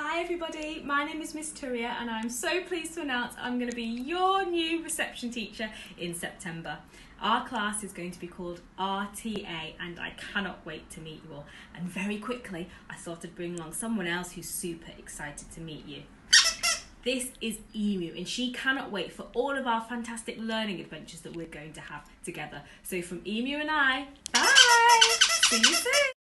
Hi everybody, my name is Miss Turia and I'm so pleased to announce I'm going to be your new reception teacher in September. Our class is going to be called RTA and I cannot wait to meet you all. And very quickly I thought I'd bring along someone else who's super excited to meet you. This is Emu and she cannot wait for all of our fantastic learning adventures that we're going to have together. So from Emu and I, bye! See you soon!